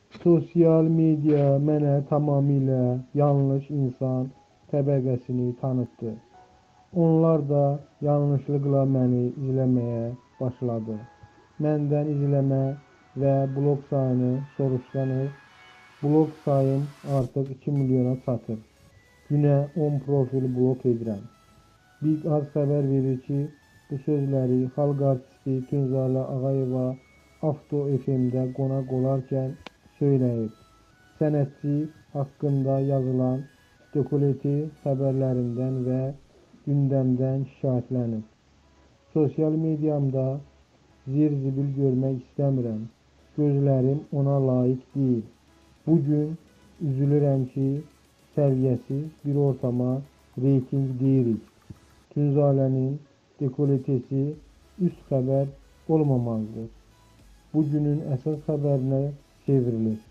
Sosial media mənə tamamilə yanlış insan təbəqəsini tanıtdı. Onlar da yanlışlıqla məni izləməyə başladı. Məndən izləmə və blok sayını soruşsanız, blok sayım artıq 2 milyona çatır. Günə 10 profil blok edirəm. Big Az xəbər verir ki, bu sözləri xalq artisti Tünzalə Ağayeva Avto FM-də qonaq olarkən söyləyib. Sənətçi haqqında yazılan spekulyativ xəbərlərindən və gündəmdən şikayətlənib. Sosial mediamda zir-zibil görmək istəmirəm. Gözlərim ona layiq deyil. Bugün üzülürəm ki, səviyyəsiz bir ortama reyting deyirik. Tünzalənin dekoltesi üst xəbər olmamalıdır. Bugünün əsas xəbərinə çevrilir.